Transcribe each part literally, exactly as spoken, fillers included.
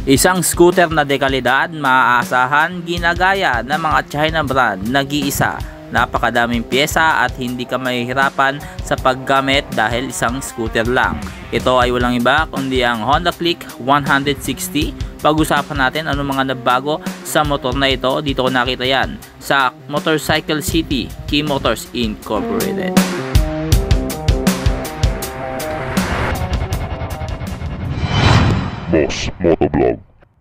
Isang scooter na dekalidad, maaasahan, ginagaya ng mga China brand, nag-iisa. Napakadaming pyesa at hindi ka mahihirapan sa paggamit dahil isang scooter lang. Ito ay walang iba kundi ang Honda Click one sixty. Pag-usapan natin ano mga nabago sa motor na ito. Dito ko nakita yan sa Motorcycle City, Key Motors Incorporated. Boss Motovlog.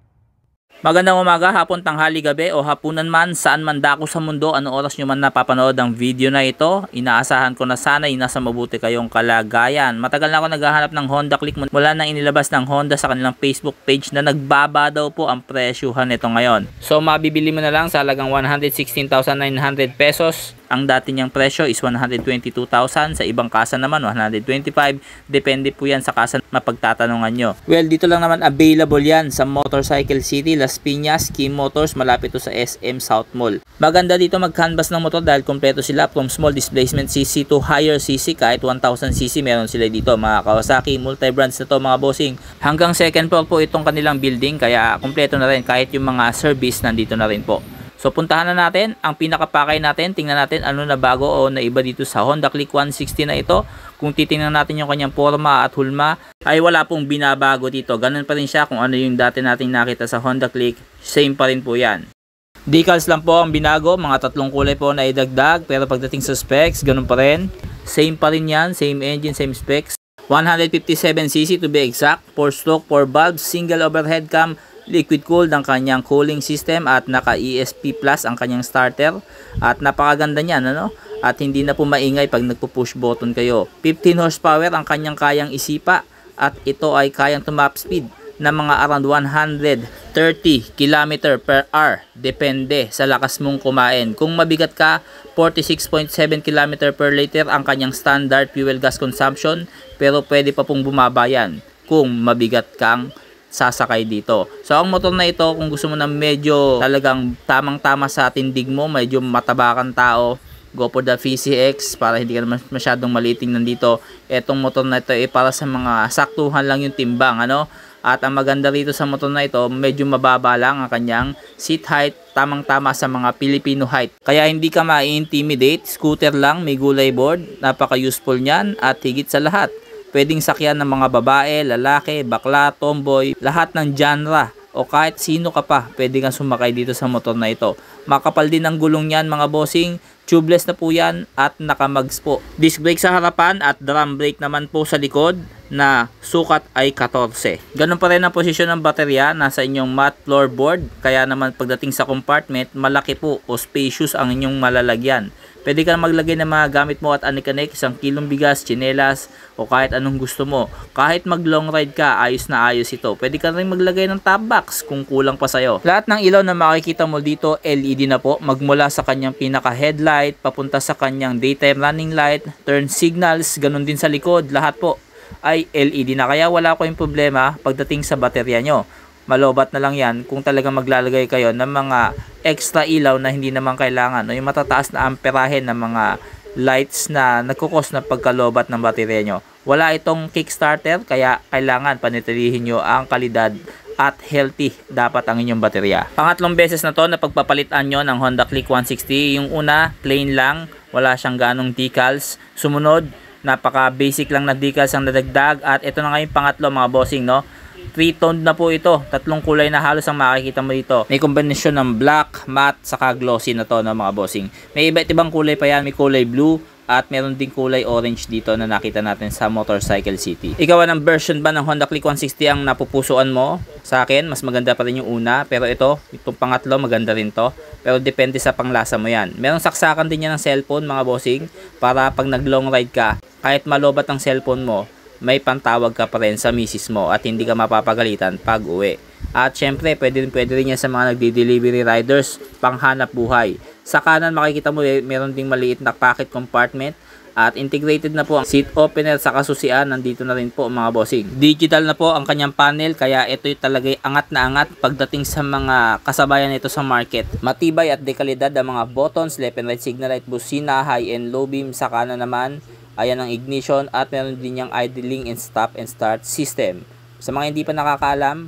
Magandang umaga, hapon, tanghali, gabi o hapunan man, saan man dako sa mundo, ano oras nyo man napapanood ang video na ito. Inaasahan ko na sana ay nasa mabuti kayong kalagayan. Matagal na ako naghahanap ng Honda Click mula nang inilabas ng Honda sa kanilang Facebook page na nagbaba daw po ang presyuhan nito ngayon. So mabibili mo na lang sa halagang one hundred sixteen thousand nine hundred pesos. Ang dati niyang presyo is one hundred twenty-two thousand, sa ibang kasa naman one hundred twenty-five. Depende po yan sa kasa mapagtatanungan nyo. Well, dito lang naman available yan sa Motorcycle City, Las Piñas, Key Motors, malapit to sa S M South Mall. Maganda dito mag-canvas ng motor dahil kompleto sila from small displacement C C to higher C C. Kahit one thousand C C meron sila dito. Mga Kawasaki, multi-brands na to mga bossing. Hanggang second floor po itong kanilang building, kaya kompleto na rin kahit yung mga service nandito na rin po. So puntahan na natin ang pinakapakay natin, tingnan natin ano na bago o naiba dito sa Honda Click one sixty na ito. Kung titingnan natin yung kanyang forma at hulma, ay wala pong binabago dito. Ganun pa rin siya kung ano yung dati nating nakita sa Honda Click, same pa rin po yan. Decals lang po ang binago, mga tatlong kulay po na idagdag, pero pagdating sa specs, ganun pa rin. Same pa rin yan, same engine, same specs. one fifty-seven C C to be exact, four stroke, four valves, single overhead cam, liquid cooled ang kanyang cooling system at naka E S P plus ang kanyang starter at napakaganda niyan, ano? At hindi na po maingay pag nagpo-push button kayo. fifteen horsepower ang kanyang kayang isipa at ito ay kayang tumap speed na mga around one hundred thirty kilometers per hour, depende sa lakas mong kumain. Kung mabigat ka, forty-six point seven kilometers per liter ang kanyang standard fuel gas consumption, pero pwede pa pong bumaba yan kung mabigat kang sasakay dito. So ang motor na ito, kung gusto mo na medyo talagang tamang-tama sa tindig mo, medyo matabakan tao, go for the V C X para hindi ka masyadong maliting nandito. Etong motor na ito ay para sa mga saktuhan lang yung timbang, ano? At ang maganda rito sa motor na ito, medyo mababa lang ang kanyang seat height, tamang-tama sa mga Filipino height. Kaya hindi ka ma-intimidate, scooter lang, may gulay board, napaka-useful niyan at higit sa lahat, pwedeng sakyan ng mga babae, lalaki, bakla, tomboy, lahat ng genre o kahit sino ka pa, pwede kang sumakay dito sa motor na ito. Makapal din ang gulong niyan mga bossing, tubeless na po yan at nakamags po. Disc brake sa harapan at drum brake naman po sa likod na sukat ay fourteen. Ganun pa rin ang posisyon ng baterya, nasa inyong matte floorboard, kaya naman pagdating sa compartment, malaki po o spacious ang inyong malalagyan. Pwede kang maglagay ng mga gamit mo at anik-anik, isang kilong bigas, tsinelas, o kahit anong gusto mo. Kahit mag long ride ka, ayos na ayos ito. Pwede ka rin maglagay ng top box kung kulang pa sa'yo. Lahat ng ilaw na makikita mo dito, L E D na po. Magmula sa kanyang pinaka-headlight, papunta sa kanyang daytime running light, turn signals, ganun din sa likod. Lahat po ay L E D na. Kaya wala ko yung problema pagdating sa baterya nyo. Malobat na lang yan kung talagang maglalagay kayo ng mga extra ilaw na hindi naman kailangan o yung matataas na amperahe ng mga lights na nagkukos na pagkalobat ng baterya nyo. Wala itong kickstarter, kaya kailangan panitilihin nyo ang kalidad at healthy dapat ang inyong baterya. Pangatlong beses na to na pagpapalitan nyo ng Honda Click one sixty. Yung una, plain lang, wala siyang ganong decals. Sumunod, napaka basic lang na decals ang nadagdag. At ito na nga yung pangatlo mga bossing, no? Three-toned na po ito. Tatlong kulay na halos ang makikita mo dito. May kombinasyon ng black, matte, saka glossy na to, no, mga bossing. May iba't ibang kulay pa yan. May kulay blue at meron din kulay orange dito na nakita natin sa Motorcycle City. Ikaw, ang version ba ng Honda Click one sixty ang napupusuan mo? Sa akin, mas maganda pa rin yung una. Pero ito, itong pangatlo, maganda rin to. Pero depende sa panglasa mo yan. Merong saksakan din yan ng cellphone, mga bossing, para pag nag long ride ka, kahit malobat ang cellphone mo, may pantawag ka pa rin sa misis mo at hindi ka mapapagalitan pag uwi. At syempre, pwede rin, pwede rin yan sa mga nagdi-delivery riders, panghanap buhay. Sa kanan makikita mo, eh, meron ding maliit na pocket compartment at integrated na po ang seat opener sa kasusian. Nandito na rin po mga bossing. Digital na po ang kanyang panel, kaya ito'y talagay angat na angat pagdating sa mga kasabayan nito sa market. Matibay at dekalidad ang mga buttons, left and right signal light, busina, high and low beam. Sa kanan naman, ayan ang ignition at meron din yung idling and stop and start system. Sa mga hindi pa nakakaalam,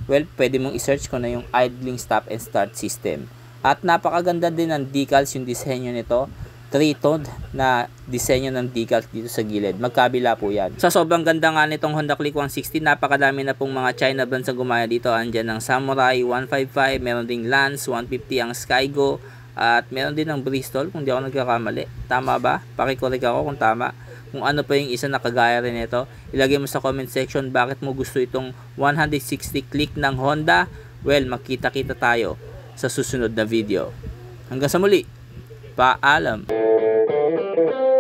well, pwede mong i-search ko na yung idling stop and start system. At napakaganda din ng decals, yung disenyo nito. Three-toned na disenyo ng decals dito sa gilid. Magkabila po yan. Sa sobrang ganda nga nitong Honda Click one sixty, napakadami na pong mga China brands ang gumaya dito. Andyan ng Samurai one fifty-five, meron ding Lance one fifty ang Skygo, at meron din ng Bristol kung di ako nagkakamali. Tama ba? Pakikorek ako kung tama. Kung ano pa yung isa na kagaya rin ito, ilagay mo sa comment section bakit mo gusto itong one sixty Click ng Honda. Well, magkita-kita tayo sa susunod na video. Hanggang sa muli, paalam!